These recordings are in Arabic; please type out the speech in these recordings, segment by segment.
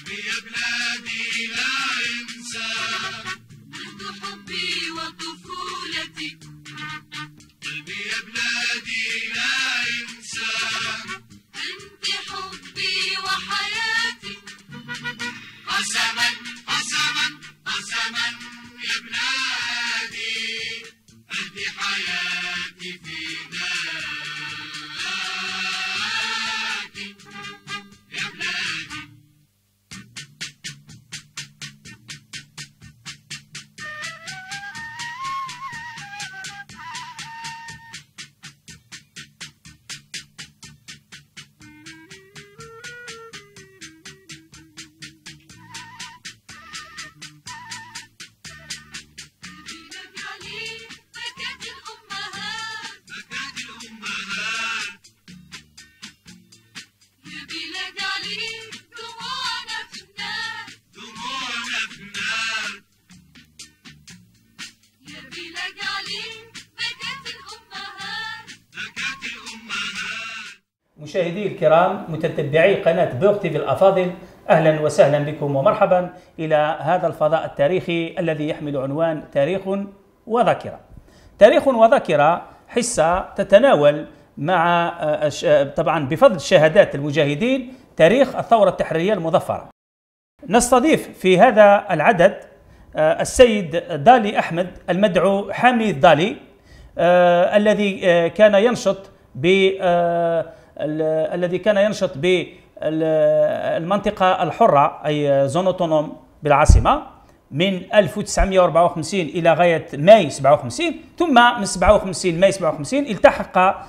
يا بلادي لا ينسى أنت حبي وطفولتي، قلبي يا بلادي لا ينسى أنت حبي وحياتي، قسما قسما قسما يا بلادي أهدي حياتي فداكِ يا بلادي. بلاد علي بكت الأمهات، بكت الأمهات يا بلاد علي دموعنا فنان، دموعنا فنان يا بلاد علي بكت الأمهات. بكت الأمهات. مشاهدي الكرام متتبعي قناة بوغ تيفي الأفاضل، أهلا وسهلا بكم ومرحبا إلى هذا الفضاء التاريخي الذي يحمل عنوان تاريخ وذاكرة. تاريخ وذاكرة حصة تتناول مع طبعا بفضل شهادات المجاهدين تاريخ الثورة التحريرية المظفرة. نستضيف في هذا العدد السيد دالي أحمد المدعو حامي الدالي، الذي كان ينشط بالمنطقة الحرة أي زون أوتونوم بالعاصمة من 1954 إلى غاية ماي 57، ثم من 57 ماي 57 التحق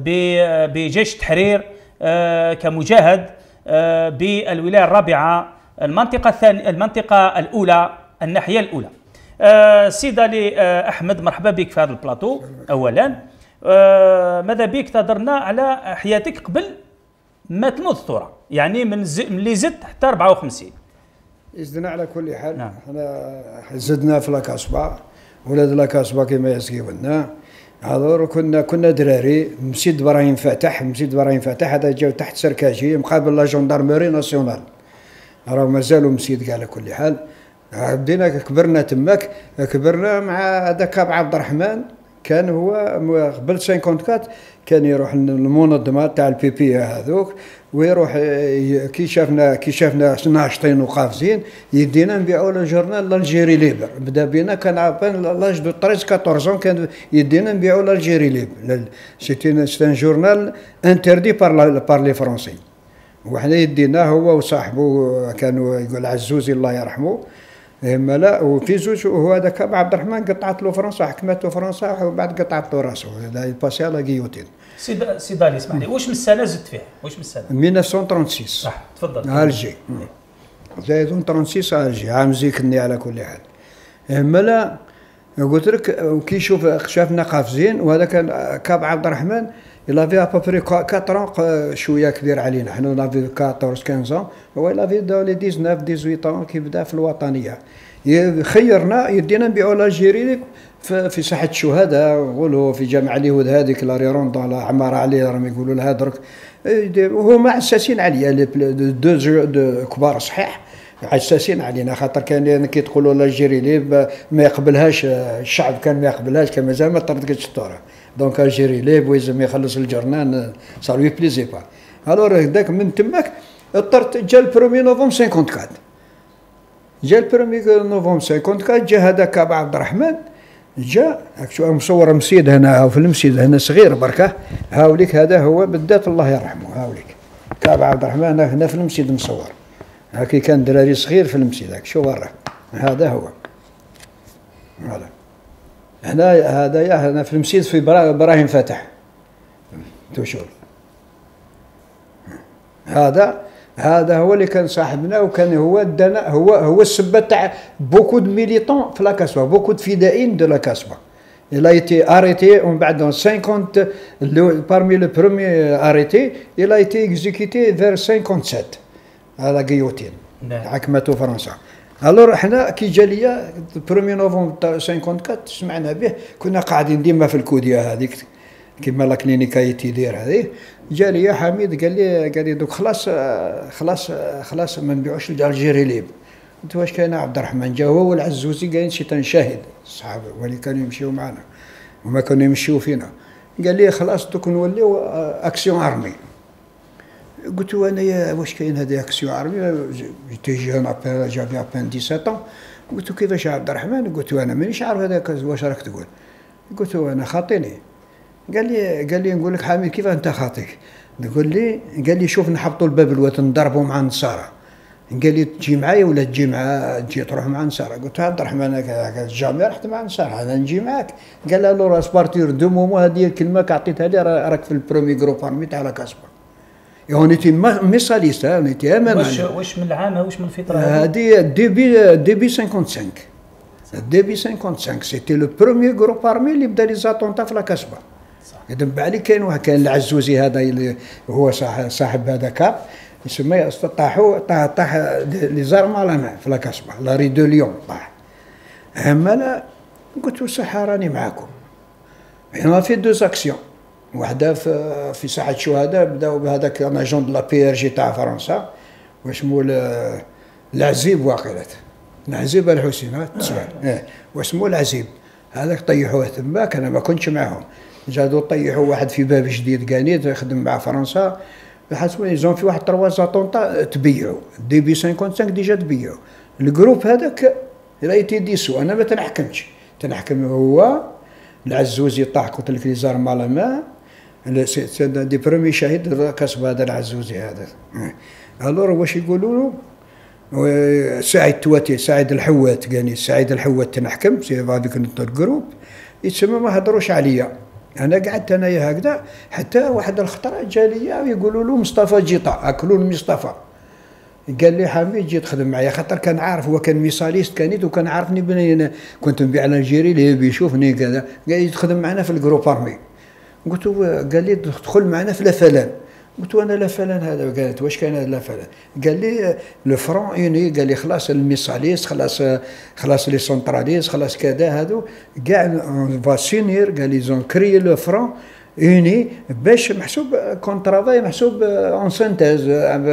بجيش التحرير كمجاهد بالولاية الرابعة، المنطقة الأولى، الناحية الأولى. سيد علي أحمد، مرحبا بك في هذا البلاطو. أولا ماذا بك تهضرنا على حياتك قبل ما تنوض الثورة، يعني من اللي زدت حتى 54. زدنا على كل حال. نعم. حنا زدنا في لاكاسبا، ولاد لاكاسبا كما يسقيو لنا. هذور كنا دراري. مسجد ابراهيم فتح هذا جاو تحت سركاجي مقابل لا جوندارموري ناسيونال، راه مازالوا مسجد على كل حال. بدينا كبرنا تماك، كبرنا مع هذاك عبد الرحمن، كان هو قبل 54 كان يروح للمنظمه تاع البي بي هذوك، ويروح كي شافنا ناشطين وقافزين يدينا نبيعوا له جورنال الجيري ليبر. بدا بينا كان عابان لاج دو 13 14 كان يدينا نبيعوا الجيري ليبر. سيتي ان جورنال انتردي بار لي فرونسي، وحنا يديناه هو وصاحبه كانوا يقول عزوزي الله يرحمه. اما لا، وفي زوج وهو هذاك عبد الرحمن قطعت له فرنسا، حكمته فرنسا وبعد قطعت له راسه، باسي على غيوتين. سي دالي اسمح لي، واش من السنه زدت فيها؟ واش من السنه؟ 1936 صح، تفضل. الجي زايدون 36 الجي عام زيكني على كل حال. اما لا، قلت لك كي شافنا قافزين، وهذا كان كاب عبد الرحمن إلا في ابوبري 4 شويه كبير علينا، حنا لافي 14 15 هو لافي دولي 19 18 كي بدا في الوطنيه. خيرنا يدينا نبيعوا الجيري في ساحه الشهداء، نقولوا في جامع اليهود هذيك لا ريروندون لا عماره عليه راهم يقولوا لها درك، وهما عساسين عليا دو كبار صحيح، عساسين علينا خاطر كان كي تقولوا الجيري ما يقبلهاش الشعب، كان ما يقبلهاش، كان مازال ما طردتش الثوره. دونك الجيري ليب ويزم يخلص الجرنان صار لي بليزي با. الور هذاك من تماك اضطرت. جا البرومي نوفمبر 54، جا البرومي نوفمبر 54 جا هذاك ابو عبد الرحمن، جا شو مصور مسيد هنا في المسجد هنا صغير بركه، هاوليك هذا هو بالذات الله يرحمه، هاوليك كاب عبد الرحمن هنا في المسجد مصور، هاكي كان دراري صغير في المسجد هاك شو برا، هذا هو هذا. هنا في المسجد في ابراهيم فتح توشور. هذا هو اللي كان صاحبنا، وكان هو دانا هو السبه تاع بوكو دو ميليتون في لاكاسبا، بوكو دو فيدائين دو لاكاسبا. Il a été arrêté en 50, parmi les premiers arrêtés, il a été exécuté vers 57 à la guillotine. حكمته فرنسا. الور حنا كي جا ليا 1 نوفمبر 54 سمعنا به، كنا قاعدين ديما في الكوديه هذيك كيما لا كلينيكا تيدير هذه. جا لي حميد قال لي دوك خلاص ما نبيعوش الجيري ليب. قلت واش كاين عبد الرحمن؟ جا هو والعزوزي قايلين شي تنشاهد الصحابه واللي كانوا يمشيو معنا وما كانوا يمشيو فينا. قال لي خلاص دوك نوليو اكسيون ارمي. قلت له انا واش كاين هذه اكسيون ارمي؟ جيتي جون جافي ابان 17 ans. قلت له كيفاش عبد الرحمن؟ قلت له انا مانيش عارف هذاك واش راك تقول. قلت له انا خاطيني. قال لي نقول لك حميد كيف انت خاطيك؟ قال لي شوف نحبطوا الباب الوطن نضربوا مع النصارى. قال لي تجي معايا ولا تجي تروح مع النصارى؟ قلت له عبد الرحمن قال جامي رحت مع النصارى انا نجي معاك. قال له راس بارتير دو مومو هذه الكلمه عطيتها لي راك في البرومي جروب ارمي تاع لا كاسبا. اونيتي ميساليست اونيتي امان. واش من العام واش من الفتره هذه ديبي 55. ديبي 55 سيتي لو بروميي جروب ارمي اللي بدا لي زاتونتا في لا كاسبا. يدب علي كاين واحد كان العزوزي هذا اللي هو صاحب هذا كاب يسمى طاح لي زارما في لا كاسبا لا ري دو ليون طاح. اما لا قلت له صح راني معاكم. حنا في دو اكسيون واحده في ساحه الشهداء بداو بهذاك اجون دو لا بي ار جي تاع فرنسا واسمو العزيب واقيلات العزيب الحسين تسمع واسمو العزيب هذاك طيحوه تماك. انا ما كنتش معاهم. جادو طيحوا واحد في باب جديد قانيت يخدم مع فرنسا حسوا يزون في واحد 3 زاتونتا تبيعوا ديبي 55 ديجا تبيعوا. الجروب هذاك رايتي ديسو. انا ما تنحكم هو العزوزي طاح قلت لك لي زار مالاما دي برومي شهيد كسب هذا العزوزي هذا. الور واش يقولوا له سعيد تواتي سعيد الحوات قاني سعيد الحوات تنحكم سي هذيك الجروب يتسمى ما هضروش عليا. انا قعدت انايا هكذا حتى واحد الخطره جا ليا يقولوا له مصطفى جيطا اكلون مصطفى. قال لي حميد جيت خدم معايا خاطر كان عارف هو كان ميساليست كانيت وكان عارفني بني انا كنت نبيع الجيري اللي بيشوفني كذا. قال لي تخدم معنا في الجروب ارمي. قلت له قال لي تدخل معنا في لافلان. قلت له انا لافلان هذا. قالت واش كاين هذا لافلان؟ قال لي لو فرون اوني. قال لي خلاص الميساليست خلاص لي سونتراليست خلاص كذا هذو كاع فاسينير. قال لي زون كري لو فرون اوني باش محسوب كونترافاي محسوب اون سانتيز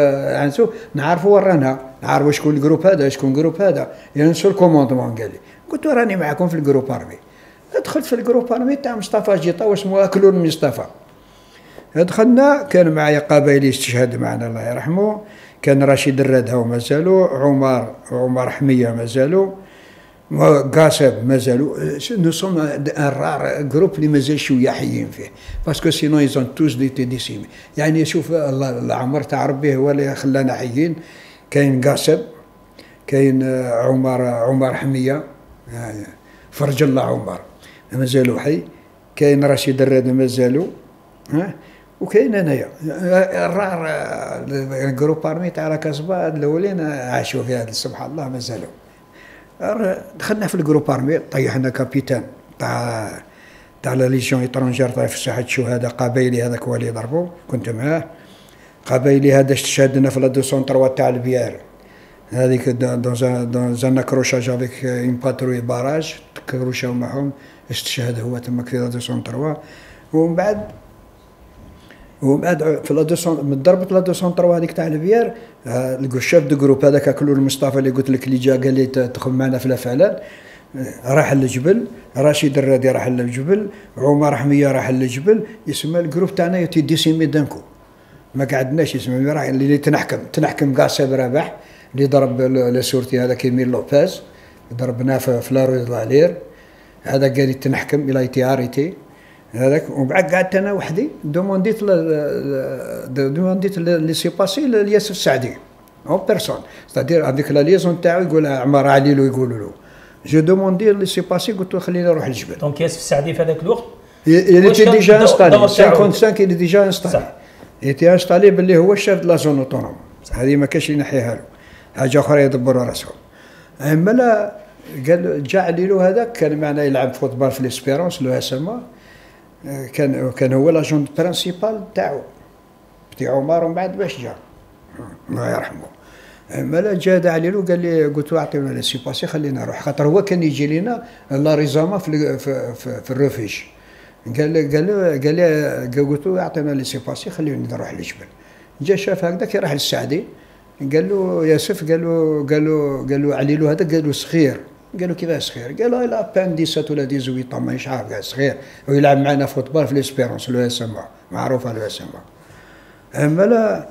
نعرفوا ورانا نعرفوا شكون الجروب هذا شكون الجروب هذا يعني سول كوموندمون. قال لي قلت له راني معكم في الجروب ارمي. دخلت في الجروب ارمي تاع مصطفى جيطا واسمه اكلون مصطفى. دخلنا كان معايا قبايلي استشهد معنا الله يرحمه. كان رشيد الردها مازالوا عمر حميه مازالوا قاسب مازالوا. نو سوم ان رار جروب اللي مازال شويه حيين فيه باسكو سينو يزون توس دي ديسيمي. يعني شوف العمر تاع ربي هو اللي خلانا حيين. كاين قاسب كاين عمر حميه فرج الله عمر مازالوا حي. كاين رشيد الرد مازالوا وكاين انايا الرار الجروب ارمي تاع كاسبا الاولين عاشوا فيها سبحان الله مازالوا. دخلنا في الجروب ارمي طيحنا كابيتان تاع لا ليجيون ايترونجير طايح في ساحه الشهداء قبايلي هذاك هو اللي ضربوا كنت معاه. قبايلي هذا استشهدنا في لا 203 تاع البيار هذيك دون كروشاج افيك اون باتروي باراج كروشاو معهم استشهد هو تماك في لا 203. ومن بعد في لا 200 من ضربه لا 203 هذيك تاع البيار الشيف دو جروب هذاك كلو المصطفى اللي قلت لك اللي جا قال لي تدخل معنا في لافعلان راح للجبل. رشيد الرادي راح للجبل. عمر حميه راح للجبل. يسمى الجروب تاعنا ديسيمي دانكو ما قعدناش يسمى راح اللي تنحكم قاسب رابح اللي ضرب لسورتي هذا كيميل لوباز ضربناه في لاروي دالير هذا قال لي تنحكم الى تي اريتي هذاك. ومن بعد قعدت انا وحدي دومونديت لي سي باسي لياسر السعدي اون بيرسون ستادير هذيك لا ليزون تاعو يقول عمار عليلو يقولوا له جو دوموندي لي سي باسي قلت له خليني نروح للجبل. دونك ياسر السعدي في هذاك الوقت il était déjà installé 55 il est déjà installé. il était installé باللي هو الشيف دو لا زون اوتونوم. هذه ما كاش اللي ينحيها له حاجه اخرى يدبروا راسهم. اما لا قال جا عليلو هذاك كان معنا يلعب فوتبال في ليسبيرونس لو اس ام كان هو لاجون برينسيبال تاعو بتي عمر. ومن بعد باش جا الله يرحمه اما لا جا عليلو قال لي قلت له اعطينا لي سي باسي خلينا نروح خاطر هو كان يجي لنا لا ريزاما في الريفيج قلت له اعطينا لي سي باسي خليني نروح للجبل. جا شاف هكذا كي راح للسعدي قال له ياسف قال له عليلو هذا قال له صغير. قال له كيفاش صغير؟ قال له لا بان 17 ولا 18 مانيش عارف كاع صغير ويلعب معنا فوتبال في ليسبيرونس لو اس ام معروفه لو اس ام. اما لا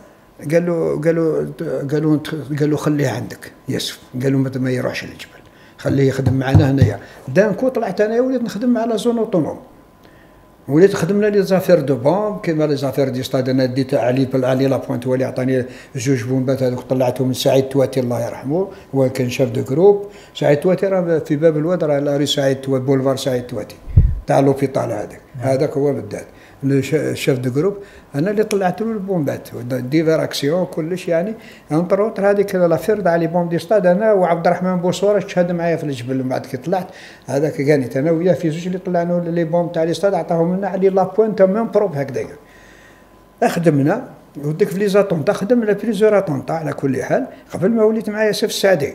قال له خليه عندك ياسف. قال له ما يروحش للجبل خليه يخدم معنا هنايا. دانكو طلعت انا وليت نخدم مع لا زون اوتونوم. وليت خدمنا لي زافير دو بون كيما لي زافير دي ستاد. انا ديت علي لا بوينت هو اللي عطاني جوج بومبات هذوك طلعتهم من سعيد تواتي الله يرحمه هو كان شاف دو جروب. سعيد تواتي راه في باب الواد راه لا ري سعيد تواتي بولفار سعيد تواتي تاع لوبيطال هذاك هو بالذات الشاف دو جروب. انا اللي طلعت له البومبات ديفير اكسيون كلش يعني. انطروتر هذيك لافير تاع لي بوم دي ستاد انا وعبد الرحمن بوصوره شهد معايا في الجبل. من بعد كي طلعت هذاك كانت انا وياه في زوج اللي طلعنا لي بوم تاع لي ستاد عطاهم لنا على لا بوينت ميم بروب هكذاك. خدمنا وديك في لي زاتونتا خدمنا بليزيور اتونتا على كل حال. قبل ما وليت مع ياسف السعدي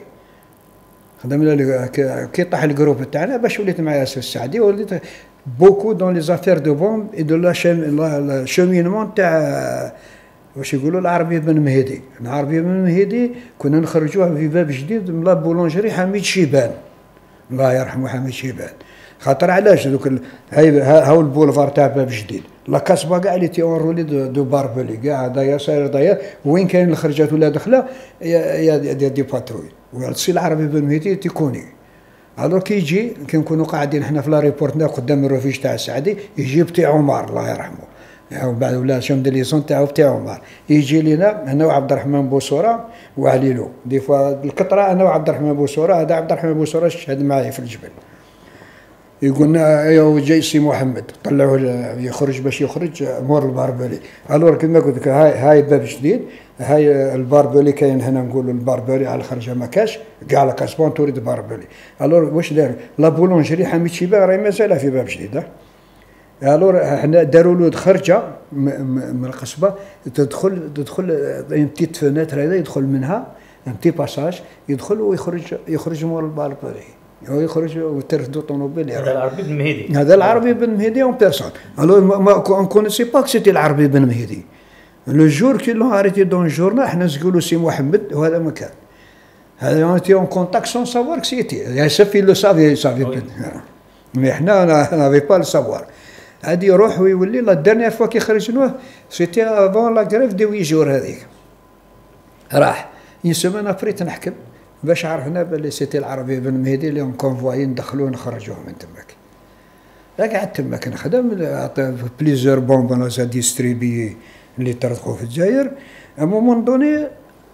خدمنا كي طاح الجروب تاعنا باش وليت مع ياسف السعدي وليت beaucoup dans les affaires de bombes et de la cheminement تاع واش يقولوا العربي بن مهدي. العربي بن مهدي كنا نخرجوه في باب جديد من لا بولونجري حميد شيبان الله يرحمه. حميد شيبان خاطر علاش دوك هاو البولفار تاع باب جديد لا كاسبا كاع اللي تي اونرولي دو باربلي كاع داير صاير داير وين كاين الخرجات ولا دخله يا دي باتروي والسي العربي بن مهدي تيكوني. الو كي يجي كي نكونوا قاعدين حنا في لا ريبورتنا قدام الرفيج تاع السعدي يجي بتي عمر الله يرحمه يعني بعد ولا شوم ديليسون تاعو بتي عمر يجي لينا انا وعبد الرحمن بوصوره وعليلو دي فوا بالكثره انا وعبد الرحمن بوصوره. هذا عبد الرحمن بوصوره شهد معايا في الجبل يقول لنا ايوا جاي سي محمد طلعوه يخرج باش يخرج مور الباربلي. الور كما قلت لك هاي باب جديد هاي الباربلي كاين هنا نقولوا الباربلي على الخرجه ما كاش كاع لا كاسبون توريد باربلي. الور واش دار لا بولونجري حميد شيبان راهي مازال في باب جديد. الور حنا داروا له خرجه من القصبه تدخل ان بتيت فناتر هذا يدخل منها ان بتي باساج يدخل ويخرج مور الباربلي يخرج وترفدوا طوموبيل. هذا العربي بن مهدي. هذا العربي بن مهدي اون بيرسون. الو ما كونيسي با سيتي العربي بن مهدي. لو جور كي لون اريتي دون جورنال حنا نقولوا سي محمد وهذا ما كان. هذا اونتي اون كونتاكت سون سافوار كسيتي يا سافي لو سافي مي حنا نافي با لو سافوار. هادي يروح ويولي لا ديرنيير فوا كي خرجنوه سيتي افون لا غريف دي 8 جور هذيك راح اون سيمين ابري تنحكم باش عرفنا بلي سيتي العربي بن مهدي اللي كونفواي ندخلوه نخرجوه من تماك. قعدت تماك نخدم بليزيور بومب زا ديستريبي اللي طرقوا في الجزائر. مومون دوني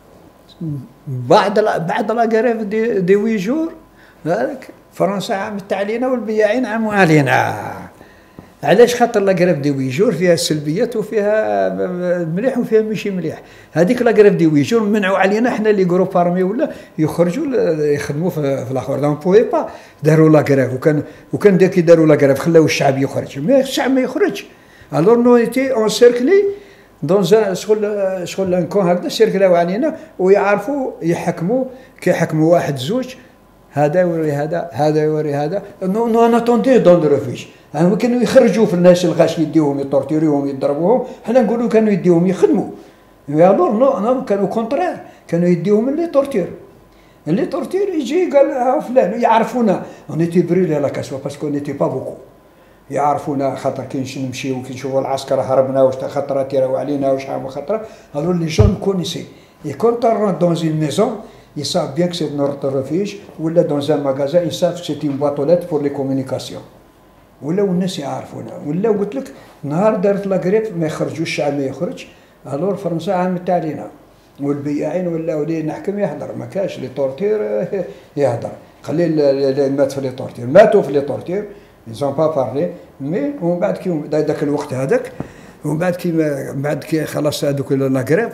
بعد لا غريف دي 8 جور هذاك فرنسا عملت علينا والبياعين عموا علينا. علاش؟ خاطر لا غريف دي 8 جور فيها سلبيات وفيها مليح وفيها ماشي مليح. هذيك لا غريف دي 8 جور منعوا علينا حنا لي جروب ارمي ولا يخرجوا يخدموا في الاخر دون بوي با داروا لا غريف وكان كي داروا لا غريف خلاو الشعب يخرج مي الشعب ما يخرج. الور نو ايتي اون سيركلي دون شغل نكون هكذا سيركلاو علينا ويعرفوا يحكموا كي يحكموا واحد زوج هذا يوري هذا يوري هذا. نو انا طوندي دون ريفيج كانوا يخرجوا في الناس الغاش يديوهم يطورتيريهم يضربوهم. حنا نقولوا كانوا يديوهم يخدموا. الور نو كانوا كونترير كانوا يديوهم اللي تورتير يجي قال ها فلان يعرفونا اونيتي بريلي لا كاسوا باسكو نيتي با بوكو يعرفونا خاطر كي نمشيو كي نشوفوا العسكر هربنا واش خطرات يراو علينا واش عامل خطره. الور لي جون كونيسي يكون ترون دون اون ميزون ils savent bien que c'est notre refuge ولا dans un magasin ils savent que c'est une boîte aux lettres pour les communications ولا والناس يعرفونا. ولا قلت لك نهار دارت لاكريب ما يخرجوش الشعب ما يخرج. الور فرنسا عملت علينا والبياعين ولاو لي نحكم يهدر ما كاش لي طورتير يهدر خلي اللي مات في لي طورتير ماتوا في لي طورتير ils ont pas parlé مي ومن بعد كي ذاك الوقت هذاك ومن بعد كي خلاص هذوك لاكريب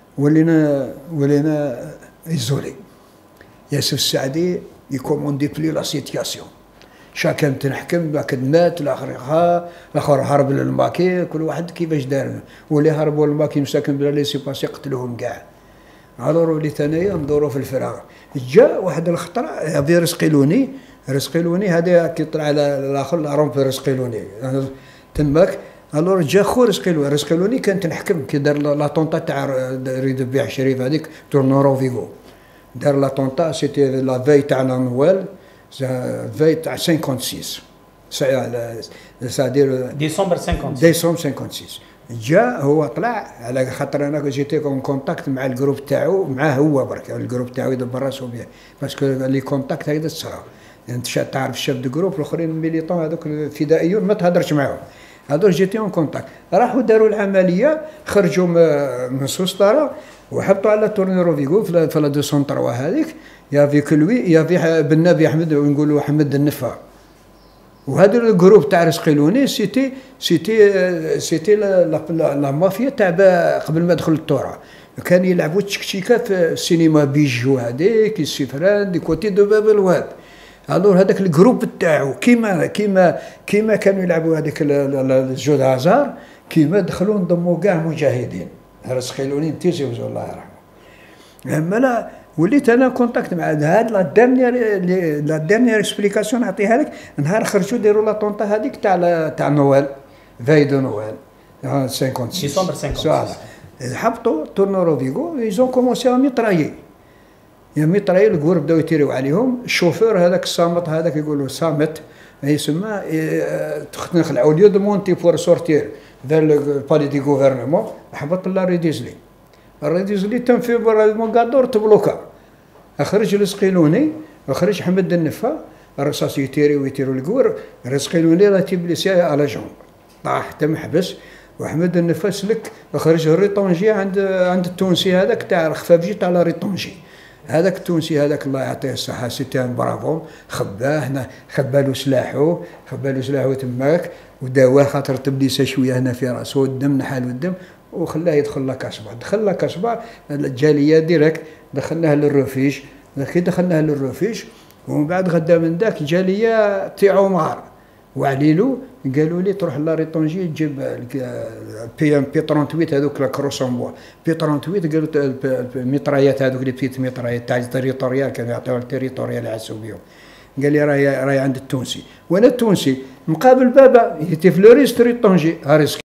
ولينا isolé. ياسف السعدي يكوموندي بلي لا سيتياسيون شاكن تنحكم ذاك مات الاخر هرب للماكي كل واحد كيفاش دار واللي هربوا للماكي مساكن بلا لي سي باسي قتلوهم كاع. الور وليت انايا ندورو في الفراغ. جا واحد الخطره في رزقيلوني هذا كي طلع على الاخر رومبي رزقيلوني تماك. الور جا خو رزقيلوني كان تنحكم كي دار لا طونطا تاع يريد يبيع شريف هذيك تورنورو فيغو، دار لا طونطا سيتي لا في تاع لا نوال، في تاع 56 سادير ديسمبر 50. ديسمبر 56. جا هو طلع على خاطر انا جيتي كون كونتاكت مع الجروب تاعو، معاه هو برك الجروب تاعو يدبر راسو بيه، باسكو لي كونتاكت هكذا تصرا. انت تعرف الشاب دو جروب الاخرين الميليطون هذوك الفدائيون ما تهضرش معاهم، هذول جيتي اون كونتاكت. راحوا داروا العمليه، خرجوا من سوسطره وحطوا على تورنيرو فيغو في لا 203 هذيك. يافي كلوي يافي بالنبي احمد ونقولوا احمد النفا، وهذا الجروب تاع رزقيلوني سيتي لا مافيا تاع قبل ما دخل التورا. كان يلعبوا تشكشيكا في السينما بيجو هذيك السفران دي كوتي دو باب الواد. الور هذاك الجروب تاعو كيما كانوا يلعبوا هذيك الجو هازار، كيما دخلوا انضموا كاع مجاهدين. رزقيلوني انتيزي الله يرحمه. اما لا وليت انا كونتاكت مع هاد لا ديرنيير اكسبليكاسيون نعطيها لك. نهار خرجوا داروا لا طونطا هذيك تاع نوال، في دو نوال 56 ديسمبر 56. حبطوا تورنورو فيغو، ايزون كومونسي ا ميطرايي. يا ميطرايي الكور بداو يتيريو عليهم. الشوفور هذاك الصامت هذاك يقولوا صامت يسمى نخلعوا ليو دو مونتي بور سورتير فير لو بالي دي غوفرنمون. حبط لا ريديزلي، الريديزلي تم في موغادور تبلوكا. اخرج رزقيلوني، اخرج حمد النفا، الرصاص يتيريو الكور. رزقيلوني راه تبليسي على جون، طاح تم حبس. وحمد النفا سلك، اخرج الريطونجي عند التونسي هذاك تاع الخفافجي تاع لا ريطونجي. هذاك التونسي هذاك الله يعطيه الصحة سيتان برافو، خباه هنا، خبالو سلاحو تماك وداواه خاطر تبليسه شويه هنا في راسو الدم، نحالو الدم وخلاه يدخل لاكاسبا. دخل لاكاسبا الجاليه ديريكت، دخلناه للرفيج. كي دخلناه للرفيج ومن بعد غدا من ذاك الجاليه تي عمر وعليلو قالوا لي تروح لا ريطونجي تجيب بي 38 هذوك لا كروسومبوا بي 38. قالوا الميطرايات هذوك لي بيت ميطرايات تاع التريتوريال كانوا يعطيو التريتوريال يعسوا بهم. قال لي راهي عند التونسي، وانا التونسي مقابل بابا يتي فلوريس ريطونجي.